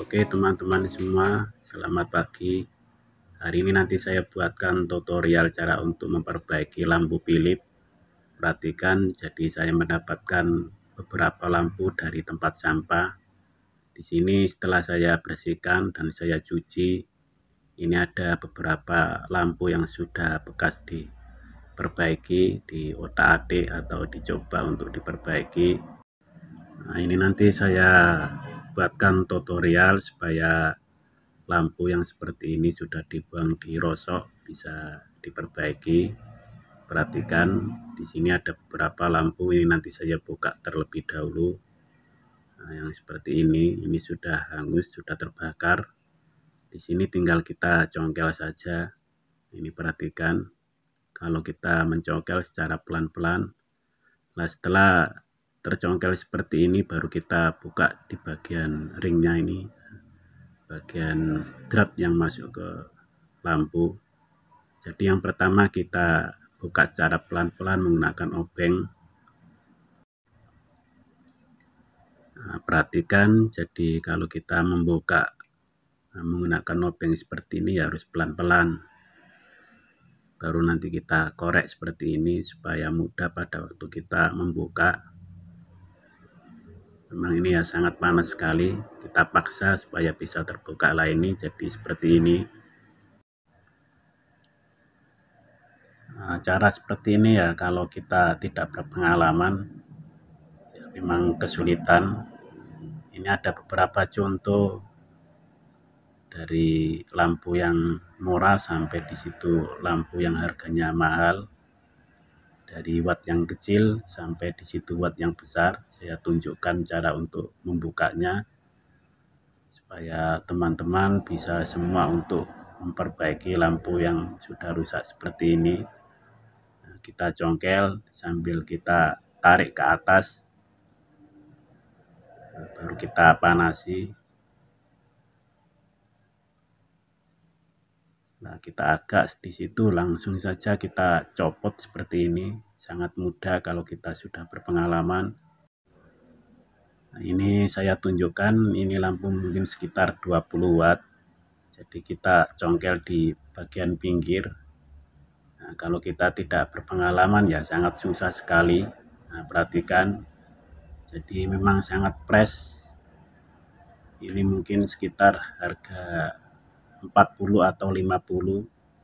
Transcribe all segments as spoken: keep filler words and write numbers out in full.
Oke teman-teman semua, selamat pagi. Hari ini nanti saya buatkan tutorial cara untuk memperbaiki lampu Philips. Perhatikan, jadi saya mendapatkan beberapa lampu dari tempat sampah. Di sini setelah saya bersihkan dan saya cuci, ini ada beberapa lampu yang sudah bekas diperbaiki, di otak-atik atau dicoba untuk diperbaiki. Nah, ini nanti saya buatkan tutorial supaya lampu yang seperti ini sudah dibuang di rosok bisa diperbaiki. Perhatikan, di sini ada beberapa lampu, ini nanti saya buka terlebih dahulu. Nah, yang seperti ini, ini sudah hangus, sudah terbakar. Di sini tinggal kita congkel saja. Ini perhatikan, kalau kita mencongkel secara pelan-pelan. Nah, setelah tercongkel seperti ini, baru kita buka di bagian ringnya ini, bagian drat yang masuk ke lampu. Jadi yang pertama kita buka secara pelan-pelan menggunakan obeng. Nah, perhatikan, jadi kalau kita membuka nah, menggunakan obeng seperti ini harus pelan-pelan. Baru nanti kita korek seperti ini supaya mudah pada waktu kita membuka. Memang ini ya sangat panas sekali, kita paksa supaya bisa terbuka lah ini jadi seperti ini. Nah, cara seperti ini ya kalau kita tidak berpengalaman ya memang kesulitan. Ini ada beberapa contoh dari lampu yang murah sampai di situ lampu yang harganya mahal. Dari watt yang kecil sampai di situ watt yang besar. Saya tunjukkan cara untuk membukanya supaya teman-teman bisa semua untuk memperbaiki lampu yang sudah rusak seperti ini. Nah, kita congkel sambil kita tarik ke atas, nah, baru kita panasi. Nah, kita agak di situ langsung saja kita copot seperti ini. Sangat mudah kalau kita sudah berpengalaman. Nah, ini saya tunjukkan, ini lampu mungkin sekitar dua puluh watt. Jadi kita congkel di bagian pinggir. Nah, kalau kita tidak berpengalaman ya sangat susah sekali. Nah, perhatikan. Jadi memang sangat fresh. Ini mungkin sekitar harga empat puluh atau lima puluh.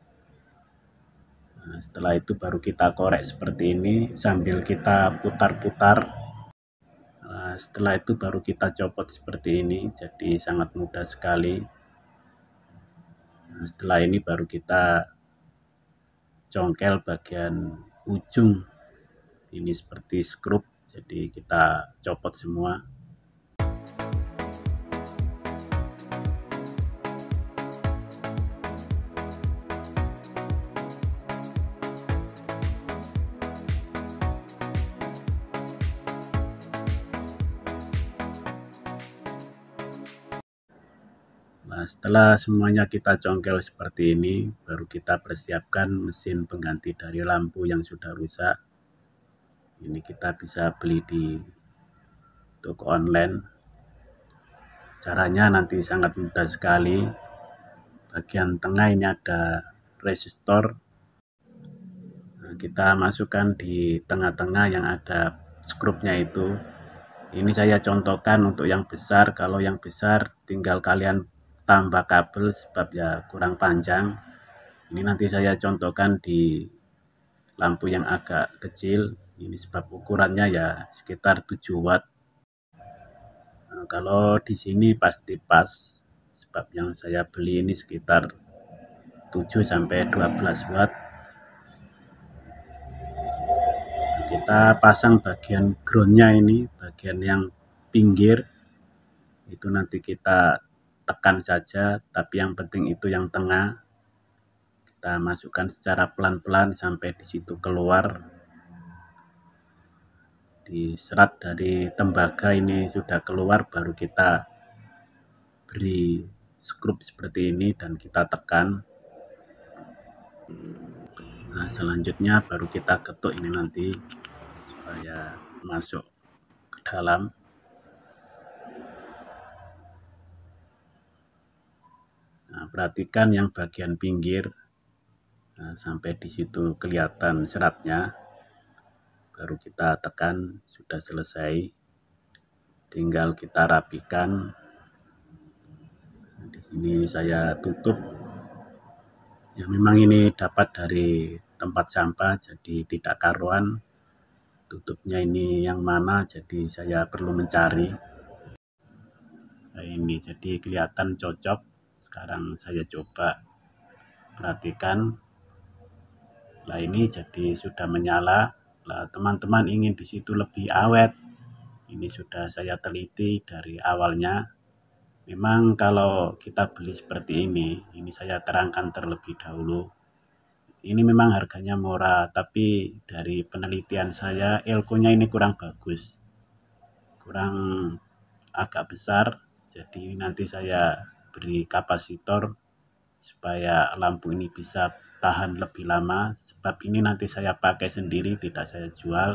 Nah, setelah itu baru kita korek seperti ini sambil kita putar-putar. Nah, setelah itu baru kita copot seperti ini, jadi sangat mudah sekali. Nah, setelah ini baru kita congkel bagian ujung. Ini seperti skrup, jadi kita copot semua. Nah, setelah semuanya kita congkel seperti ini, baru kita persiapkan mesin pengganti dari lampu yang sudah rusak. Ini kita bisa beli di toko online. Caranya nanti sangat mudah sekali. Bagian tengah ini ada resistor. Nah, kita masukkan di tengah-tengah yang ada skrupnya itu. Ini saya contohkan untuk yang besar. Kalau yang besar tinggal kalian tambah kabel sebab ya kurang panjang. Ini nanti saya contohkan di lampu yang agak kecil. Ini sebab ukurannya ya sekitar tujuh watt. Nah, kalau di sini pasti pas sebab yang saya beli ini sekitar tujuh sampai dua belas watt. Kita pasang bagian groundnya ini, bagian yang pinggir itu nanti kita tekan saja, tapi yang penting itu yang tengah kita masukkan secara pelan-pelan sampai di situ keluar. Di serat dari tembaga ini sudah keluar, baru kita beri skrup seperti ini dan kita tekan. Nah, selanjutnya baru kita ketuk ini nanti supaya masuk ke dalam. perhatikan yang bagian pinggir, nah, sampai di situ kelihatan seratnya, baru kita tekan, sudah selesai. Tinggal kita rapikan. Di sini saya tutup. Ya memang ini dapat dari tempat sampah, jadi tidak karuan. Tutupnya ini yang mana, jadi saya perlu mencari. Nah, ini jadi kelihatan cocok. Sekarang saya coba perhatikan. Nah ini jadi sudah menyala. Nah teman-teman ingin di situ lebih awet, ini sudah saya teliti dari awalnya. Memang kalau kita beli seperti ini, ini saya terangkan terlebih dahulu. Ini memang harganya murah, tapi dari penelitian saya elkonya ini kurang bagus, kurang agak besar. Jadi nanti saya beri kapasitor supaya lampu ini bisa tahan lebih lama, sebab ini nanti saya pakai sendiri, tidak saya jual.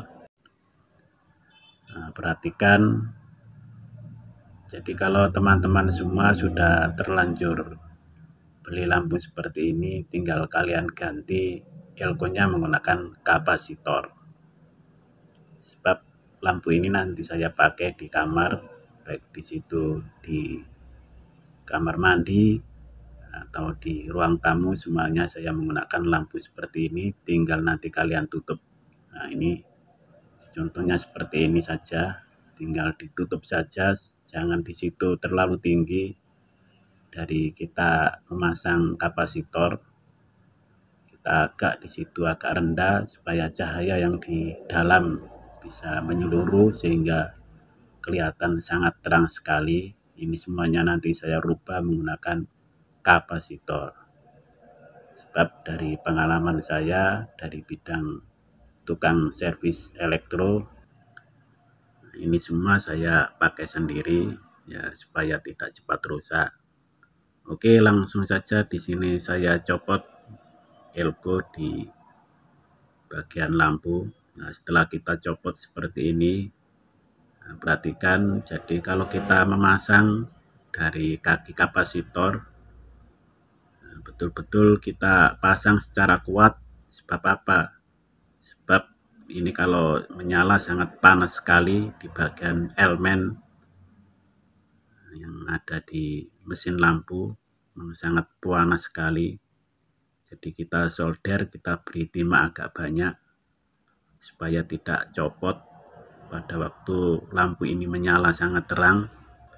Nah, perhatikan, jadi kalau teman-teman semua sudah terlanjur beli lampu seperti ini, tinggal kalian ganti elkonya menggunakan kapasitor, sebab lampu ini nanti saya pakai di kamar, baik di situ di kamar mandi atau di ruang tamu, semuanya saya menggunakan lampu seperti ini. Tinggal nanti kalian tutup. Nah ini contohnya seperti ini saja, tinggal ditutup saja, jangan di situ terlalu tinggi. Dari kita memasang kapasitor, kita agak di situ agak rendah supaya cahaya yang di dalam bisa menyeluruh sehingga kelihatan sangat terang sekali. Ini semuanya nanti saya rubah menggunakan kapasitor, sebab dari pengalaman saya dari bidang tukang servis elektro, ini semua saya pakai sendiri ya supaya tidak cepat rusak. Oke, langsung saja di sini saya copot elko di bagian lampu. Nah setelah kita copot seperti ini, nah, perhatikan, jadi kalau kita memasang dari kaki kapasitor, betul-betul kita pasang secara kuat. Sebab apa? Sebab ini kalau menyala sangat panas sekali di bagian elemen yang ada di mesin lampu, sangat panas sekali. Jadi kita solder, kita beri timah agak banyak supaya tidak copot pada waktu lampu ini menyala sangat terang.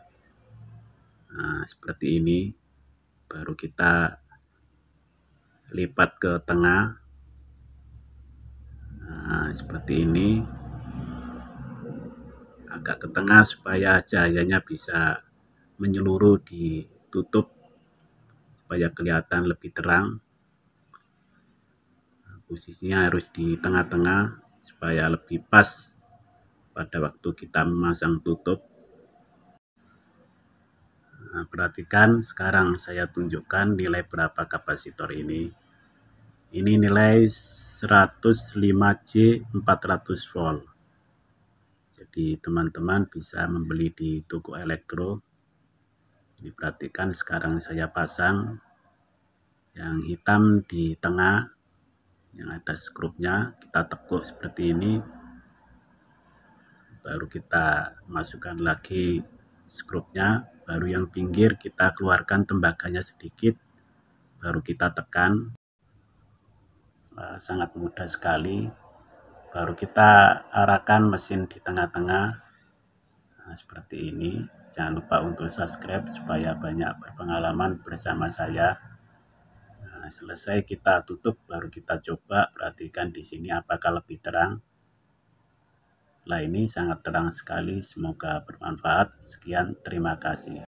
Nah seperti ini, baru kita lipat ke tengah. Nah, seperti ini, agak ke tengah supaya cahayanya bisa menyeluruh, ditutup supaya kelihatan lebih terang. Posisinya harus di tengah-tengah supaya lebih pas pada waktu kita memasang tutup. Nah, perhatikan, sekarang saya tunjukkan nilai berapa kapasitor ini. Ini nilai seratus lima J empat ratus volt. Jadi teman-teman bisa membeli di toko elektro. Ini perhatikan, sekarang saya pasang yang hitam di tengah, yang ada skrupnya, kita tekuk seperti ini. Baru kita masukkan lagi skrupnya, baru yang pinggir kita keluarkan tembaganya sedikit, baru kita tekan. Nah, sangat mudah sekali. Baru kita arahkan mesin di tengah-tengah. Nah, seperti ini. Jangan lupa untuk subscribe supaya banyak berpengalaman bersama saya. Nah, selesai kita tutup, baru kita coba. Perhatikan di sini apakah lebih terang. Nah, ini sangat terang sekali. Semoga bermanfaat. Sekian, terima kasih.